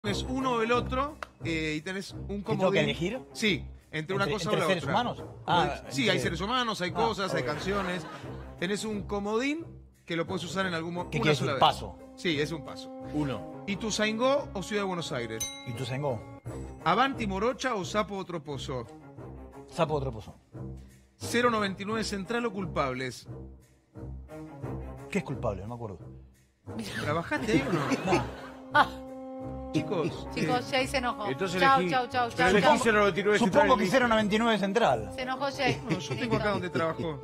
Tenés uno o el otro y tenés un comodín. ¿Tengo que elegir? Sí, entre una cosa o la seres otra. humanos? Sí, hay seres humanos, hay cosas, hay ok. canciones. Tenés un comodín que lo puedes usar en algún momento. ¿Qué Una quiere sola decir? vez. Paso. Sí, es un paso. Uno. ¿Ituzaingó o Ciudad de Buenos Aires? Ituzaingó. ¿Avanti Morocha o Sapo otro pozo? Sapo otro pozo. 099 Central o Culpables. ¿Qué es culpable? No me acuerdo. ¿Trabajaste ahí o no? No. Chicos, Chicos, Jay se enojó. Entonces Chau, elegí- chau, chau, pero chau, elegí chau. 099 Supongo que Central. 099 Central. Se enojó Jay. no, yo tengo acá donde trabajó.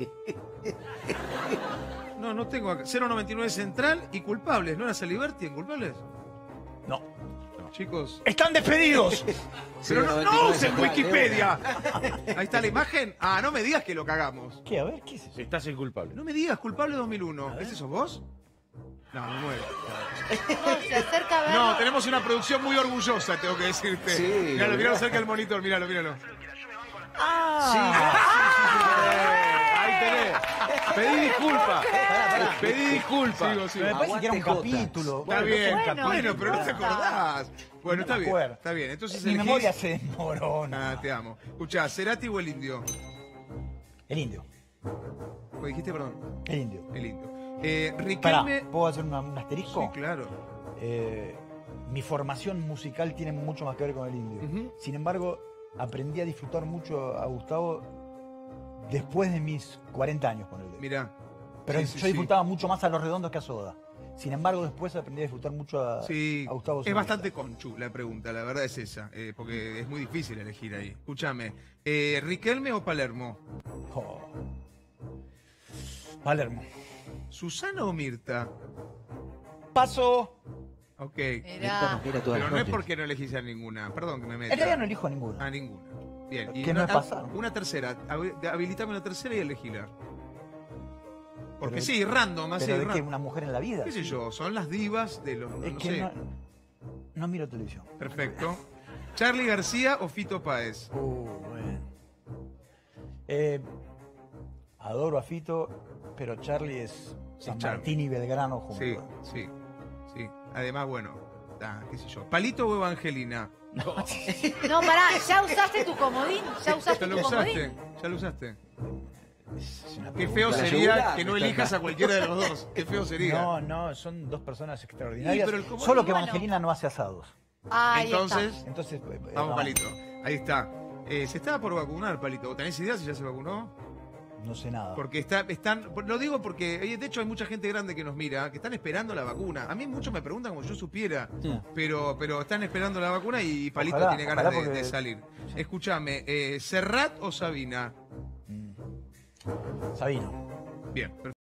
No, no tengo acá. 099 Central y Culpables. ¿No era Saliberti en Culpables? No. Chicos. ¡Están despedidos! Pero no usen Wikipedia. Ahí está la imagen. Ah, no me digas que lo cagamos. ¿Qué? A ver, ¿qué es eso? Estás inculpable. No me digas, Culpable 2001. ¿Ese sos vos? No, me muero. No, se acerca a ver. No, tenemos una producción muy orgullosa, tengo que decirte. Sí, Míralo, míralo cerca del monitor, míralo, míralo. Ahí tenés. Pedí disculpa. Pedí disculpa. Sigo, sigo. Me parece que era un Aguante capítulo. Está bien, Bueno, pero no te acordás. Bueno, está me bien, acuerdo. está bien. Entonces Mi elegís... memoria se desmorona. Ah, te amo. Escuchá, ¿Cerati o el Indio? El indio. ¿O dijiste, perdón? El indio. El Indio. Pará, Riquelme... ¿puedo hacer un asterisco? Sí, claro. Mi formación musical tiene mucho más que ver con el indio. Ujú. Sin embargo, aprendí a disfrutar mucho a Gustavo después de mis 40 años con él. Mirá. Pero Sí, sí, yo sí. disfrutaba mucho más a Los Redondos que a Soda. Sin embargo, después aprendí a disfrutar mucho a, Sí, a Gustavo es Cerati. bastante conchu la pregunta, la verdad es esa, porque es muy difícil elegir ahí. Escúchame, ¿Riquelme o Palermo? Oh. Palermo. ¿Susana o Mirta? Paso. Ok. Mirá. Mira todas Pero las no es noches. porque no elegís a ninguna, perdón que me meta. En realidad no elijo ninguna. A ninguna. Bien. Que no es pasar. Una tercera, habilitame una tercera y elegíla. Porque Pero- sí, random, así, ¿Pero de qué? random. ¿Una mujer en la vida? ¿Qué sé yo? Son las divas de los... Es no que sé. no miro televisión. Perfecto. ¿Charly García o Fito Páez? Bueno. Adoro a Fito, pero Charlie es San Charlie. Martín y Belgrano juntos. Sí, sí, sí. Además, bueno, qué sé yo. ¿Palito o Evangelina? No, pará, ya usaste tu comodín. Ya usaste ¿Ya tu lo usaste? comodín. ¿Ya lo usaste? Es una Qué pregunta. feo ¿La sería yugular? que no elijas a cualquiera de los dos. Qué feo sería. No, son dos personas extraordinarias. Sí, pero el comodín, Solo que bueno. Evangelina no hace asados. Ahí Entonces, Entonces, vamos, Palito. Ahí está. Se estaba por vacunar, Palito. ¿Tenés idea si ya se vacunó? No sé nada. Porque están. Lo digo porque, de hecho, hay mucha gente grande que nos mira, que están esperando la vacuna. A mí muchos me preguntan como si yo supiera. Pero están esperando la vacuna y Palito Ojalá, tiene ganas ojalá de porque- salir. Escúchame, ¿Serrat o Sabina? Sabino. Bien, perfecto.